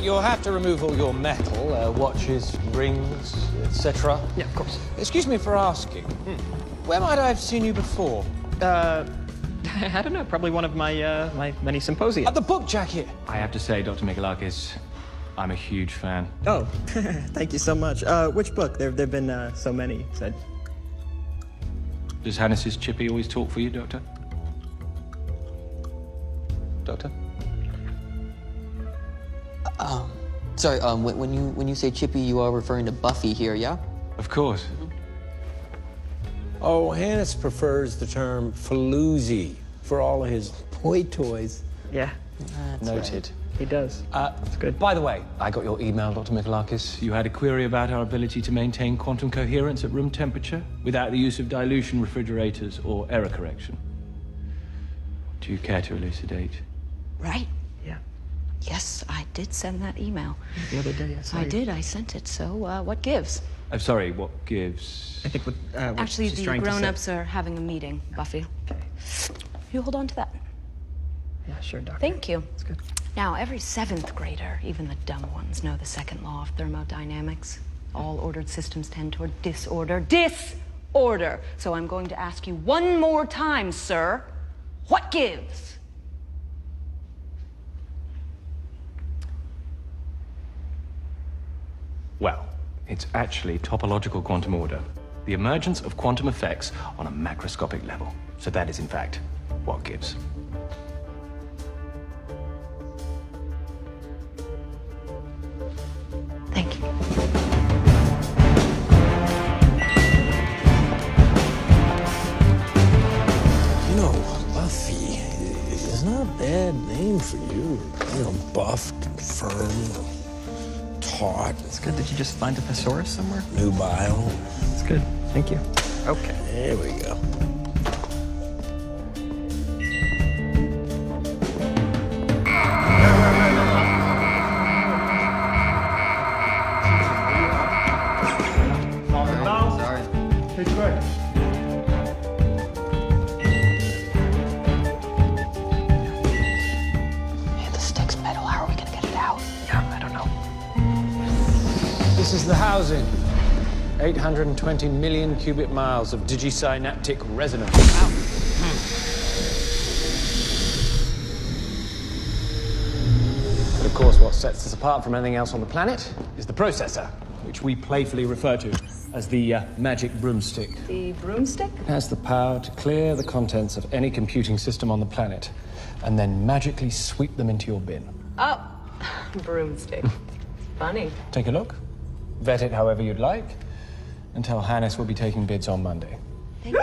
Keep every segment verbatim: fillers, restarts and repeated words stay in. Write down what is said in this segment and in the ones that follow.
you'll have to remove all your metal, uh, watches, rings, et cetera. Yeah, of course. Excuse me for asking. Hmm. Where might I have seen you before? Uh, I don't know. Probably one of my uh, my many symposia. At the book jacket. I have to say, Doctor Michalakis, I'm a huge fan. Oh, thank you so much. Uh, which book? There there've been uh, so many. Said. Does Hannes's Chippy always talk for you, Doctor? Doctor? Um, sorry. Um, when, when you when you say Chippy, you are referring to Buffy here, yeah? Of course. Mm-hmm. Oh, Hannes prefers the term Faloozy for all of his toy toys. Yeah. That's Noted. Right. He does. Uh, That's good. By the way, I got your email, Doctor Michalakis. You had a query about our ability to maintain quantum coherence at room temperature without the use of dilution refrigerators or error correction. Do you care to elucidate? Right. Yeah. Yes, I did send that email. The other day, I saw I you. did. I sent it. So, uh, what gives? I'm sorry, what gives? I think what, uh, what Actually, she's the trying to say- grown-ups are having a meeting, Buffy. Okay. You hold on to that. Yeah, sure, Doctor. Thank you. That's good. Now, every seventh grader, even the dumb ones, know the second law of thermodynamics. All ordered systems tend toward disorder. Disorder! So I'm going to ask you one more time, sir. What gives? Well, it's actually topological quantum order. The emergence of quantum effects on a macroscopic level. So that is, in fact, what gives. Thank you. You know, Buffy is not a bad name for you. You know, buffed, firm, taut, It's good. Did you just find a thesaurus somewhere? nubile. It's good. Thank you. Okay. There we go. Sorry. Hey, the stick's metal. How are we gonna get it out? Yeah, I don't know. This is the housing. eight hundred twenty million cubic miles of digisynaptic resonance. But of course, what sets us apart from anything else on the planet is the processor, which we playfully refer to as the uh, magic broomstick. The broomstick? It has the power to clear the contents of any computing system on the planet and then magically sweep them into your bin. Oh, broomstick. Funny. Take a look, vet it however you'd like, and tell Hannes we'll be taking bids on Monday. Thank you.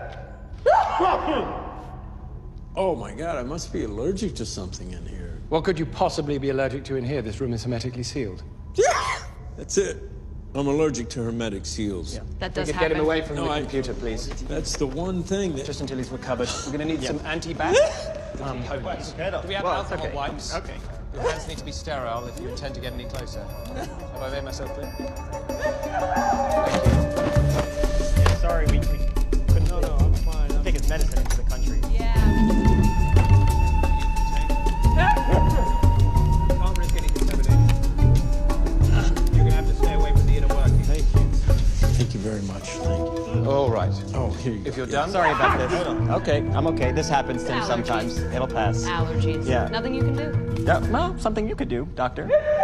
Oh my God, I must be allergic to something in here. What could you possibly be allergic to in here? This room is hermetically sealed. That's it. I'm allergic to hermetic seals. That We does could happen. get him away from No, the I- computer, please. That's the one thing that... Just until he's recovered. We're going to need some anti-bac components. Do we have Well, alcohol okay. wipes? Okay. Your hands need to be sterile if you intend to get any closer. Have I made myself clear? Yeah, sorry, we, we couldn't No, no, I'm fine. I'm... take his medicine into the country. Can't risk any contamination. You're going to have to stay away from the inner workings. Thank you. Thank you very much. Thank you. All right. Oh, here you go. If you're done. Sorry about this. Okay, I'm okay. This happens to him Allergies. sometimes. It'll pass. Allergies. Yeah. Nothing you can do. Yeah, well, something you could do, doctor.